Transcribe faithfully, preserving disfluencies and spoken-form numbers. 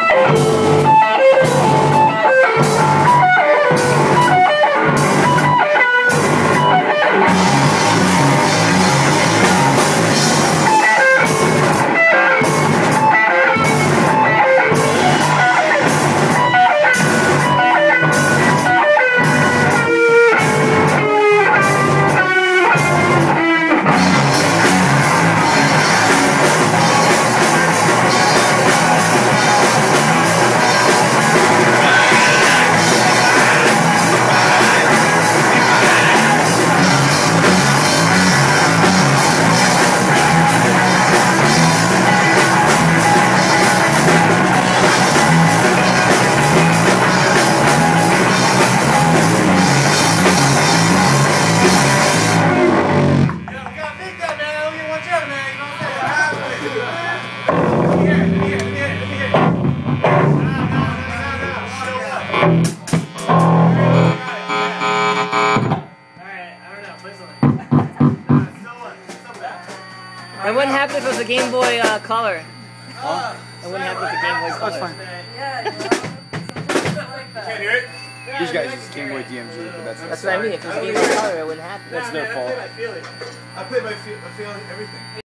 It wouldn't happen if it was a Game Boy uh, Color. Huh? It wouldn't happen with a Game Boy Color. That's fine. Can't hear it? These guys use Game Boy D M G, but that's That's what I mean. If it was a Game Boy Color, it wouldn't happen. That's their fault. I feel it. I play my feel, I feel everything.